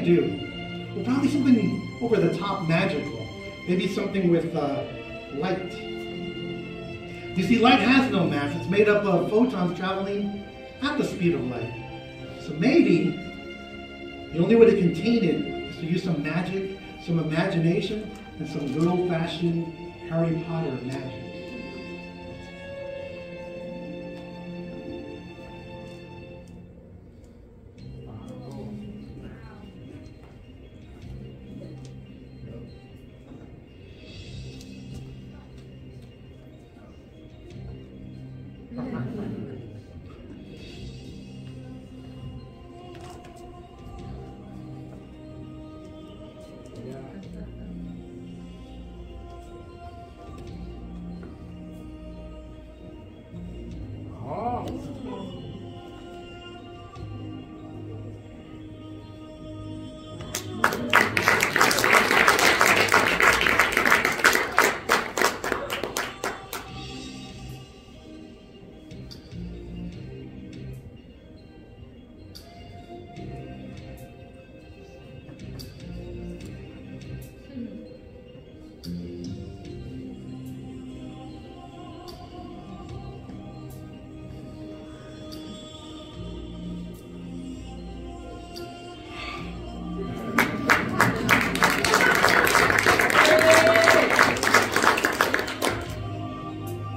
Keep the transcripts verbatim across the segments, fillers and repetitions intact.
do? Well, probably something over the top magical. Maybe something with uh, light. You see, light has no mass. It's made up of photons traveling at the speed of light. So maybe the only way to contain it is to use some magic, some imagination, and some good old-fashioned Harry Potter magic.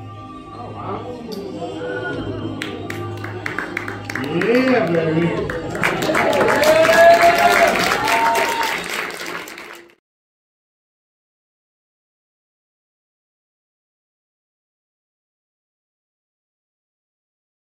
Yeah, baby.